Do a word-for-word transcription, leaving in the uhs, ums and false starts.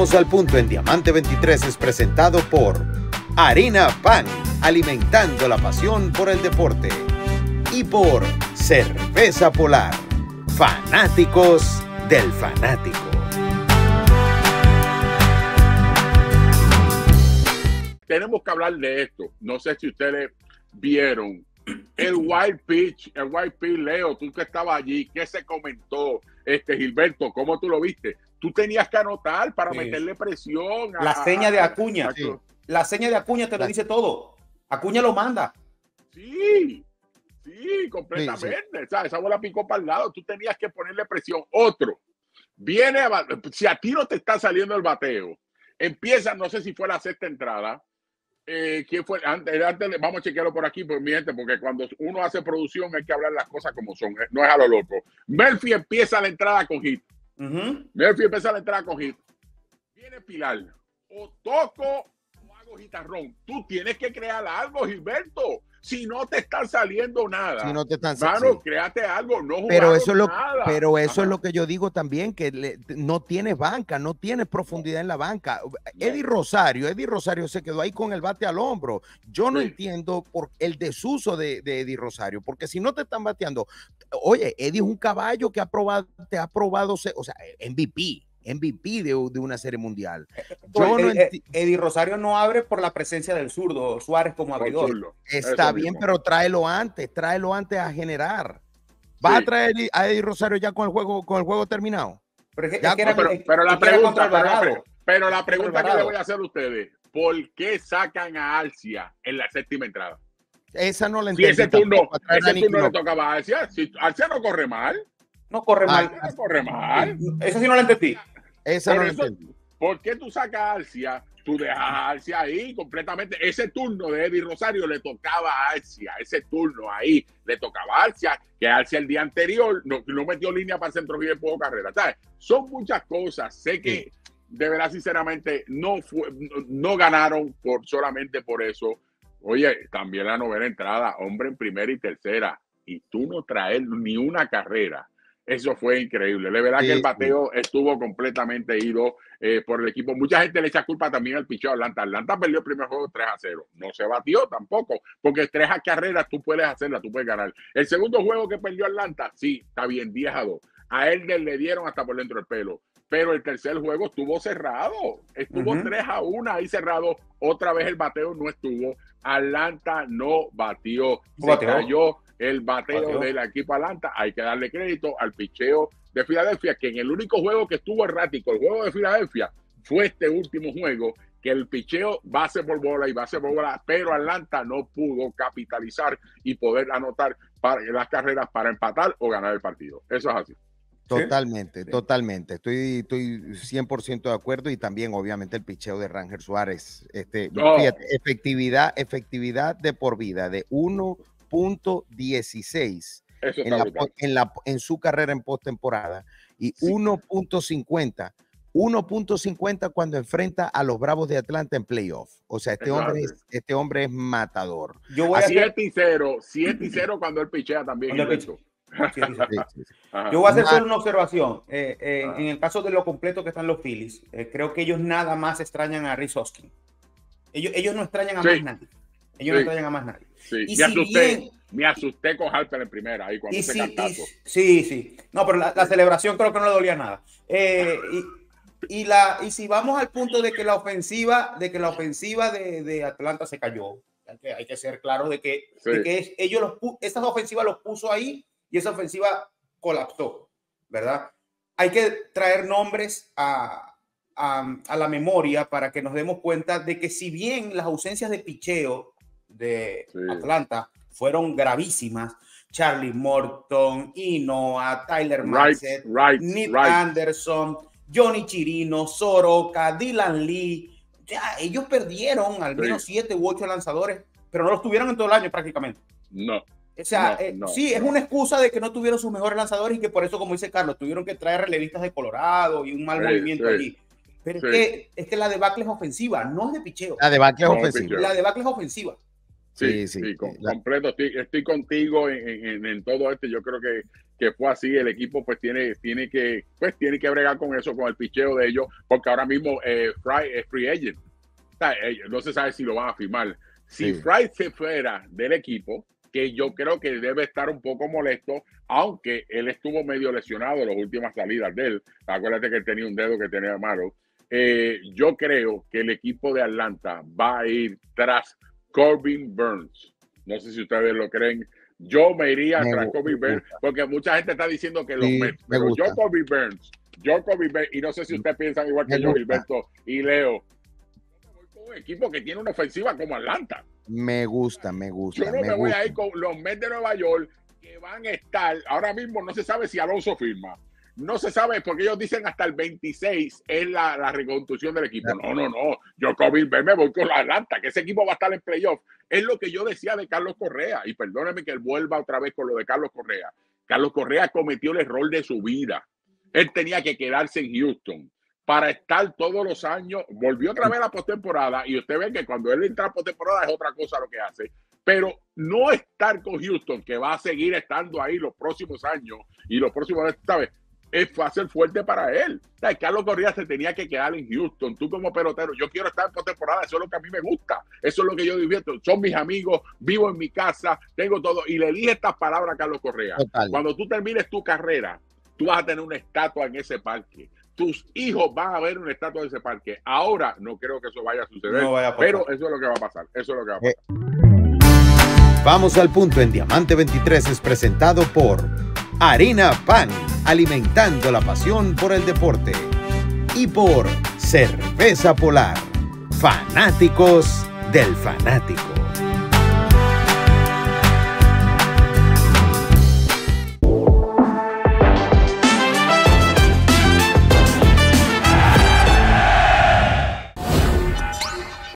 Vamos al punto en Diamante veintitrés es presentado por Harina Pan, alimentando la pasión por el deporte. Y por Cerveza Polar, fanáticos del fanático. Tenemos que hablar de esto. No sé si ustedes vieron el white pitch, el white pitch, Leo, tú que estabas allí, ¿qué se comentó? Este Gilberto, ¿cómo tú lo viste? Tú tenías que anotar para sí. meterle presión. A, la seña de Acuña. A, sí. La seña de Acuña te lo dice todo. Acuña lo manda. Sí, sí, completamente. Sí, sí. O sea, esa bola picó para el lado. Tú tenías que ponerle presión. Otro, viene, a, si a ti no te está saliendo el bateo, empieza, no sé si fue la sexta entrada. Eh, ¿Quién fue? Antes, antes de, vamos a chequearlo por aquí, pues, mi gente, porque cuando uno hace producción hay que hablar las cosas como son, no es a lo loco. Murphy empieza la entrada con hit. Uh-huh. Murphy empieza la entrada con hit. Viene Pilar. O toco o hago gitarrón. Tú tienes que crear algo, Gilberto. Si no te están saliendo nada, si no te están mano, sí. créate algo, no pero eso es lo, nada. Pero eso Ajá. es lo que yo digo también, que le, no tienes banca, no tienes profundidad en la banca. No. Eddie Rosario, Eddie Rosario se quedó ahí con el bate al hombro. Yo no sí. entiendo por el desuso de, de Eddie Rosario, porque si no te están bateando, oye, Eddie es un caballo que ha probado, te ha probado, o sea, M V P. M V P de, de una serie mundial. Yo no Eddie, Eddie Rosario no abre por la presencia del zurdo Suárez como abridor. Está Eso bien, mismo. Pero tráelo antes, tráelo antes a generar. ¿Vas sí. a traer a Eddie Rosario ya con el juego, con el juego terminado? Pero, es que, es que era, pero, pero la pregunta, pero la, pero la pregunta que le voy a hacer a ustedes, ¿por qué sacan a Arcia en la séptima entrada? Esa no la entiendo. Si ese turno, ese turno le tocaba a Arcia, si Arcia no corre mal. No corre mal. Arcia no corre mal. Eso sí no lo entendí. Esa Por, no eso, ¿por qué tú sacas a Arcia? Tú dejas a Arcia ahí completamente. Ese turno de Eddie Rosario le tocaba a Arcia. Ese turno ahí le tocaba a Arcia, que Arcia el día anterior no, no metió línea para el centro y empujó carrera. ¿Sabes? Son muchas cosas. Sé que, sí. de verdad, sinceramente, no, fue, no, no ganaron por, solamente por eso. Oye, también la novena entrada, hombre en primera y tercera, y tú no traes ni una carrera. Eso fue increíble. De verdad sí, que el bateo sí. estuvo completamente ido eh, por el equipo. Mucha gente le echa culpa también al picheo Atlanta. Atlanta perdió el primer juego tres a cero. No se batió tampoco, porque tres a carreras tú puedes hacerla, tú puedes ganar. El segundo juego que perdió Atlanta, sí, está bien, diez a dos. A él le dieron hasta por dentro del pelo. Pero el tercer juego estuvo cerrado. Estuvo uh-huh. tres a uno ahí cerrado. Otra vez el bateo no estuvo. Atlanta no batió. Se bateo. cayó el bateo, bateo del equipo Atlanta. Hay que darle crédito al picheo de Filadelfia, que en el único juego que estuvo errático, el juego de Filadelfia, fue este último juego, que el picheo base por bola y base por bola, pero Atlanta no pudo capitalizar y poder anotar para las carreras para empatar o ganar el partido. Eso es así. Totalmente, sí. totalmente. Estoy, estoy cien por ciento de acuerdo y también, obviamente, el picheo de Ranger Suárez. Este, oh. fíjate, efectividad, efectividad de por vida de uno punto dieciséis en, la, en, la, en su carrera en postemporada y sí. uno punto cincuenta. uno punto cincuenta cuando enfrenta a los Bravos de Atlanta en playoff. O sea, este hombre es, este hombre es matador. Yo voy a siete y cero, siete y cero cuando él pichea también. Sí, sí, sí. Yo voy a hacer solo una observación. Eh, eh, en el caso de lo completo que están los Phillies, eh, creo que ellos nada más extrañan a Rhys Hoskins. Ellos, ellos no extrañan a sí. más nadie. Ellos sí. no extrañan a más nadie. Sí. Y me, si asusté, bien, me asusté con Harper en primera ahí cuando se si, cantazo. Sí, sí. No, pero la, la celebración creo que no le dolía nada. Eh, y, y, la, y si vamos al punto de que la ofensiva, de que la ofensiva de, de Atlanta se cayó, hay que, hay que ser claros de que, sí. de que es, ellos los, esas ofensivas los puso ahí y esa ofensiva colapsó, ¿verdad? Hay que traer nombres a, a, a la memoria para que nos demos cuenta de que si bien las ausencias de picheo de sí. Atlanta fueron gravísimas, Charlie Morton, Inoa, Tyler Matzek, right, right, Nick right. Anderson, Johnny Chirino, Soroka, Dylan Lee, ya ellos perdieron al menos sí. siete u ocho lanzadores, pero no los tuvieron en todo el año prácticamente. No. O sea, no, eh, no, sí, no. es una excusa de que no tuvieron sus mejores lanzadores y que por eso, como dice Carlos, tuvieron que traer relevistas de Colorado y un mal sí, movimiento sí. allí. Pero sí. es, que, es que la debacle es ofensiva, no es de picheo. La debacle es no, ofensiva. La debacle es ofensiva. Sí, sí, sí, sí con, la... completo. Estoy, estoy contigo en, en, en todo esto. Yo creo que, que fue así. El equipo pues tiene, tiene, que, pues, tiene que bregar con eso, con el picheo de ellos, porque ahora mismo eh, Fry es free agent. O sea, eh, no se sabe si lo van a firmar. Si sí. Fry se fuera del equipo, que yo creo que debe estar un poco molesto, aunque él estuvo medio lesionado en las últimas salidas de él. Acuérdate que él tenía un dedo que tenía malo. Eh, yo creo que el equipo de Atlanta va a ir tras Corbin Burnes. No sé si ustedes lo creen. Yo me iría me tras gusta, Corbin Burnes, porque mucha gente está diciendo que los sí, Mets, pero gusta. yo Corbin Burnes, yo Corbin Burnes, y no sé si ustedes piensan igual que me yo, gusta. Gilberto y Leo. Yo me voy con un equipo que tiene una ofensiva como Atlanta. Me gusta, me gusta. Yo no me, me voy gusta. a ir con los Mets de Nueva York, que van a estar, ahora mismo no se sabe si Alonso firma. No se sabe porque ellos dicen hasta el veintiséis es la, la reconstrucción del equipo. No, no, no. Yo Corbin Burnes me voy con la Atlanta, que ese equipo va a estar en playoff. Es lo que yo decía de Carlos Correa. Y perdóneme que él vuelva otra vez con lo de Carlos Correa. Carlos Correa cometió el error de su vida. Él tenía que quedarse en Houston para estar todos los años. Volvió otra vez a la postemporada y usted ve que cuando él entra a postemporada es otra cosa lo que hace. Pero no estar con Houston, que va a seguir estando ahí los próximos años y los próximos, ¿sabes? Es fácil fuerte para él. O sea, Carlos Correa se tenía que quedar en Houston. Tú como pelotero, yo quiero estar en postemporada, eso es lo que a mí me gusta. Eso es lo que yo divierto. Son mis amigos, vivo en mi casa, tengo todo. Y le dije estas palabras a Carlos Correa. Total. Cuando tú termines tu carrera, tú vas a tener una estatua en ese parque. Tus hijos van a ver una estatua en ese parque. Ahora no creo que eso vaya a suceder, no vaya a pero eso es lo que va a pasar. Eso es lo que va a pasar. Eh. Vamos al punto en Diamante veintitrés es presentado por Harina Pan, alimentando la pasión por el deporte. Y por Cerveza Polar, fanáticos del fanático.